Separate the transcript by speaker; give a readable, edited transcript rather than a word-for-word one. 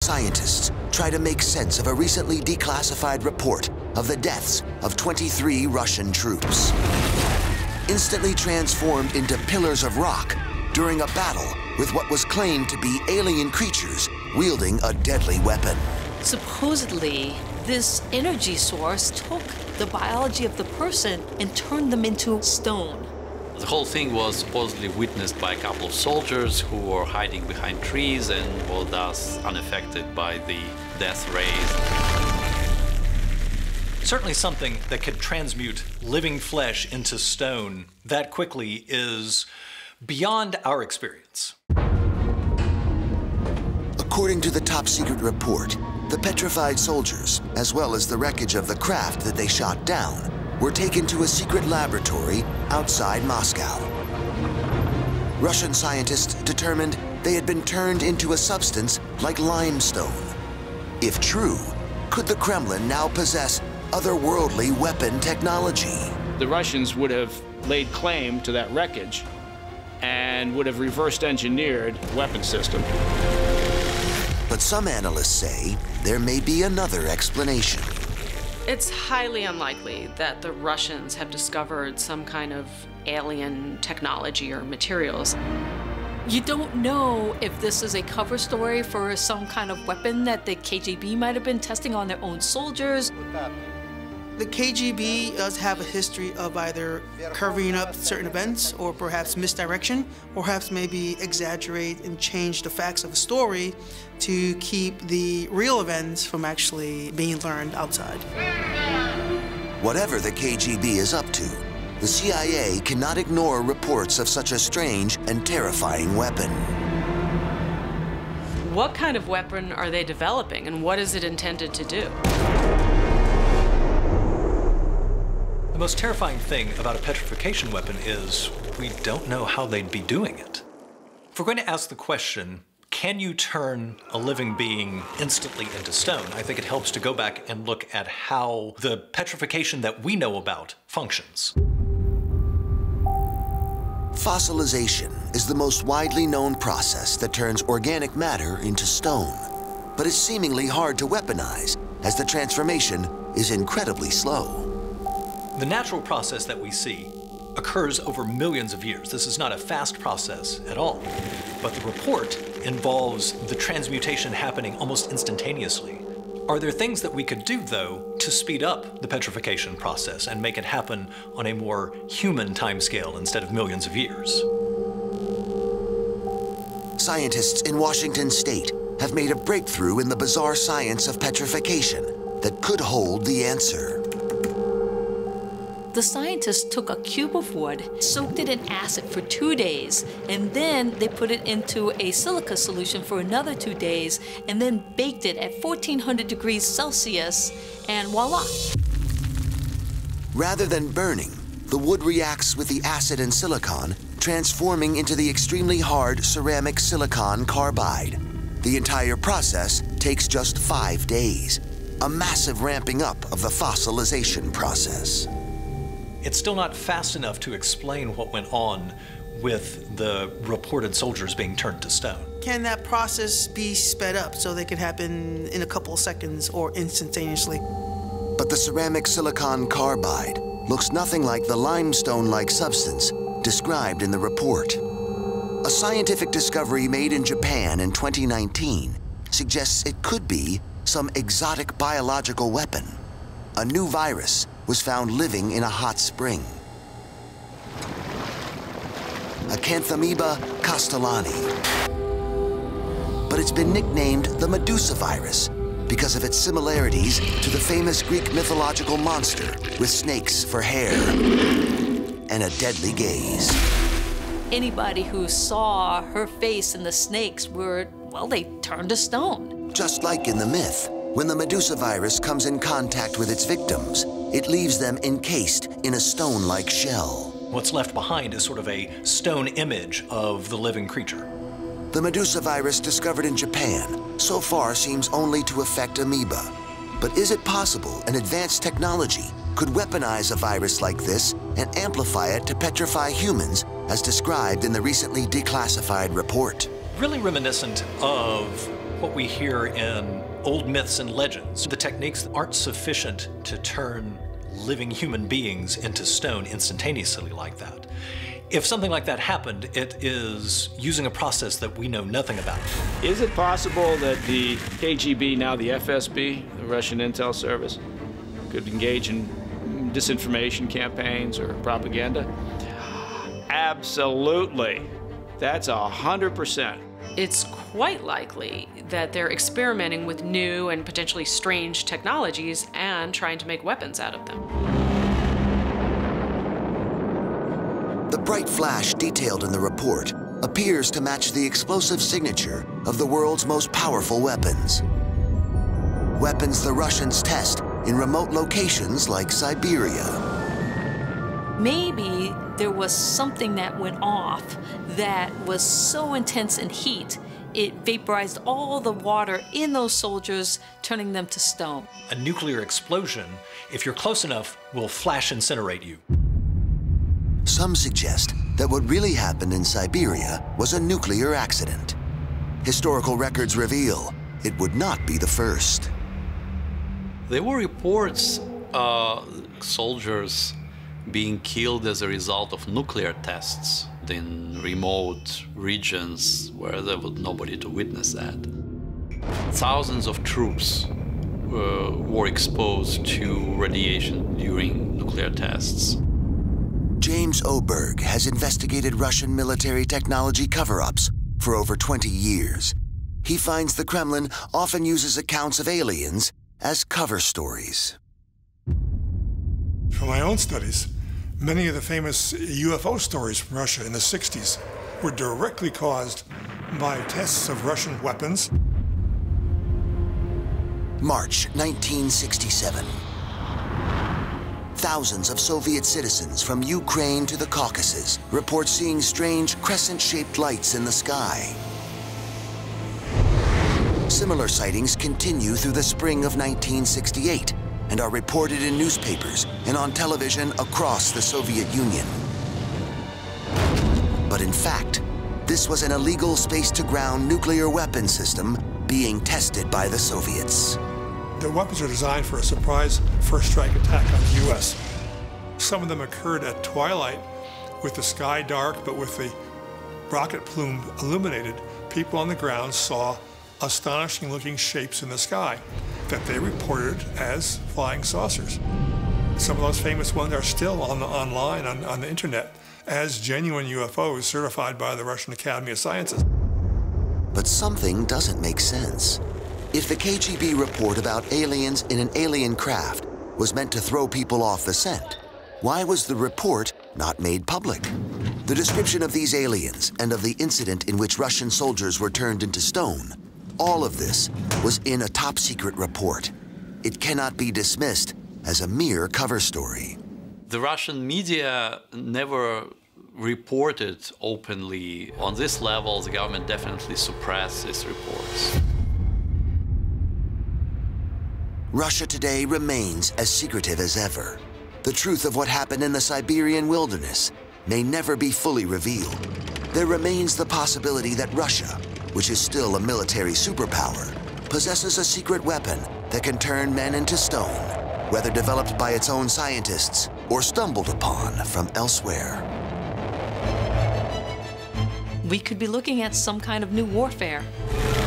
Speaker 1: Scientists try to make sense of a recently declassified report of the deaths of 23 Russian troops. Instantly transformed into pillars of rock during a battle with what was claimed to be alien creatures wielding a deadly weapon.
Speaker 2: Supposedly, this energy source took the biology of the person and turned them into stone.
Speaker 3: The whole thing was supposedly witnessed by a couple of soldiers who were hiding behind trees and were thus unaffected by the death rays.
Speaker 4: Certainly something that could transmute living flesh into stone that quickly is beyond our experience.
Speaker 1: According to the top-secret report, the petrified soldiers, as well as the wreckage of the craft that they shot down, were taken to a secret laboratory outside Moscow. Russian scientists determined they had been turned into a substance like limestone. If true, could the Kremlin now possess otherworldly weapon technology?
Speaker 5: The Russians would have laid claim to that wreckage and would have reversed engineered the weapon system.
Speaker 1: But some analysts say there may be another explanation.
Speaker 6: It's highly unlikely that the Russians have discovered some kind of alien technology or materials.
Speaker 2: You don't know if this is a cover story for some kind of weapon that the KGB might have been testing on their own soldiers.
Speaker 7: The KGB does have a history of either covering up certain events or perhaps misdirection, or perhaps maybe exaggerate and change the facts of a story to keep the real events from actually being learned outside.
Speaker 1: Whatever the KGB is up to, the CIA cannot ignore reports of such a strange and terrifying weapon.
Speaker 6: What kind of weapon are they developing, and what is it intended to do?
Speaker 4: The most terrifying thing about a petrification weapon is we don't know how they'd be doing it. If we're going to ask the question, can you turn a living being instantly into stone? I think it helps to go back and look at how the petrification that we know about functions.
Speaker 1: Fossilization is the most widely known process that turns organic matter into stone, but is seemingly hard to weaponize as the transformation is incredibly slow.
Speaker 4: The natural process that we see occurs over millions of years. This is not a fast process at all. But the report involves the transmutation happening almost instantaneously. Are there things that we could do, though, to speed up the petrification process and make it happen on a more human timescale instead of millions of years?
Speaker 1: Scientists in Washington State have made a breakthrough in the bizarre science of petrification that could hold the answer.
Speaker 2: The scientists took a cube of wood, soaked it in acid for 2 days, and then they put it into a silica solution for another 2 days, and then baked it at 1400 degrees Celsius, and voila.
Speaker 1: Rather than burning, the wood reacts with the acid and silicon, transforming into the extremely hard ceramic silicon carbide. The entire process takes just 5 days, a massive ramping up of the fossilization process.
Speaker 4: It's still not fast enough to explain what went on with the reported soldiers being turned to stone.
Speaker 7: Can that process be sped up so they could happen in a couple of seconds or instantaneously?
Speaker 1: But the ceramic silicon carbide looks nothing like the limestone-like substance described in the report. A scientific discovery made in Japan in 2019 suggests it could be some exotic biological weapon. A new virus was found living in a hot spring. Acanthamoeba castellani. But it's been nicknamed the Medusa virus because of its similarities to the famous Greek mythological monster with snakes for hair and a deadly gaze.
Speaker 2: Anybody who saw her face and the snakes were, well, they turned to stone.
Speaker 1: Just like in the myth, when the Medusa virus comes in contact with its victims, it leaves them encased in a stone-like shell.
Speaker 4: What's left behind is sort of a stone image of the living creature.
Speaker 1: The Medusa virus discovered in Japan so far seems only to affect amoeba. But is it possible an advanced technology could weaponize a virus like this and amplify it to petrify humans, as described in the recently declassified report?
Speaker 4: Really reminiscent of what we hear in old myths and legends. The techniques aren't sufficient to turn living human beings into stone instantaneously like that. If something like that happened, it is using a process that we know nothing about.
Speaker 5: Is it possible that the KGB, now the FSB, the Russian Intel Service, could engage in disinformation campaigns or propaganda? Absolutely. That's 100%.
Speaker 6: It's quite likely that they're experimenting with new and potentially strange technologies and trying to make weapons out of them.
Speaker 1: The bright flash detailed in the report appears to match the explosive signature of the world's most powerful weapons. Weapons the Russians test in remote locations like Siberia.
Speaker 2: Maybe there was something that went off that was so intense in heat, it vaporized all the water in those soldiers, turning them to stone.
Speaker 4: A nuclear explosion, if you're close enough, will flash incinerate you.
Speaker 1: Some suggest that what really happened in Siberia was a nuclear accident. Historical records reveal it would not be the first.
Speaker 3: There were reports soldiers being killed as a result of nuclear tests in remote regions where there was nobody to witness that. Thousands of troops were exposed to radiation during nuclear tests.
Speaker 1: James Oberg has investigated Russian military technology cover-ups for over 20 years. He finds the Kremlin often uses accounts of aliens as cover stories.
Speaker 8: From my own studies, many of the famous UFO stories from Russia in the 60s were directly caused by tests of Russian weapons.
Speaker 1: March 1967. Thousands of Soviet citizens from Ukraine to the Caucasus report seeing strange crescent-shaped lights in the sky. Similar sightings continue through the spring of 1968 and are reported in newspapers and on television across the Soviet Union. But in fact, this was an illegal space-to-ground nuclear weapon system being tested by the Soviets.
Speaker 8: The weapons are designed for a surprise first strike attack on the U.S. Some of them occurred at twilight with the sky dark, but with the rocket plume illuminated. People on the ground saw astonishing-looking shapes in the sky that they reported as flying saucers. Some of those famous ones are still online on the internet as genuine UFOs certified by the Russian Academy of Sciences.
Speaker 1: But something doesn't make sense. If the KGB report about aliens in an alien craft was meant to throw people off the scent, why was the report not made public? The description of these aliens and of the incident in which Russian soldiers were turned into stone, all of this was in a top-secret report. It cannot be dismissed as a mere cover story.
Speaker 3: The Russian media never reported openly. On this level, the government definitely suppressed these reports.
Speaker 1: Russia today remains as secretive as ever. The truth of what happened in the Siberian wilderness may never be fully revealed. There remains the possibility that Russia, which is still a military superpower, possesses a secret weapon that can turn men into stone, whether developed by its own scientists or stumbled upon from elsewhere.
Speaker 2: We could be looking at some kind of new warfare.